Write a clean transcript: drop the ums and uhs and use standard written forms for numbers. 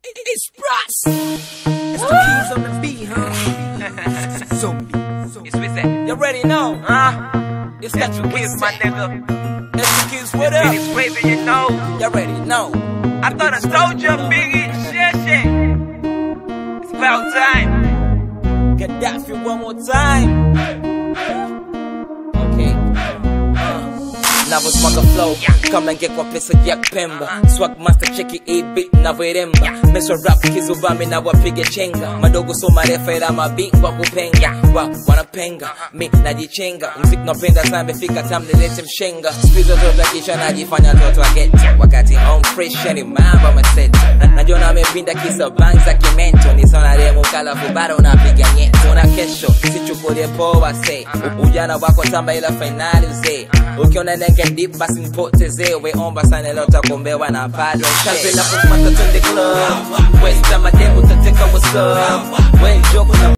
It's Brass. It's the keys on the beat, huh? Zombie. It's with that. You already know, huh? It's got you Kids, my nigga. That's the kids, what up? It's crazy, you know. You already know. I thought I told you, Biggie. Shit. It's about time. Get that feel one more time. Okay. Navyosmwaga flow, kama ngekwa pesa ya Pemba. Swag master cheki 8-bit navyoiremba. Meso rap kizubami na wapige chenga. Madogo so marefa ila mabingwa kupenga. Wanapenga, mi najichenga. Mziki napenda sana mefika time nilete mshenga. Squeeze toto kisha najifanya toto ageti. Wakati home fresh yani mamba maseto. Najona amepinda kisa bangs za kimento. Nisona remo kalafu bado unapiga nyeto. Na kesho, sichukulie poa say. Ujana wako tamba ila finali uzee. Ukiona nenge deep basi nipoteze. We omba sana leo takombewa na bado Kalpe na kusmata twende club West ama demo tateka what's up When joke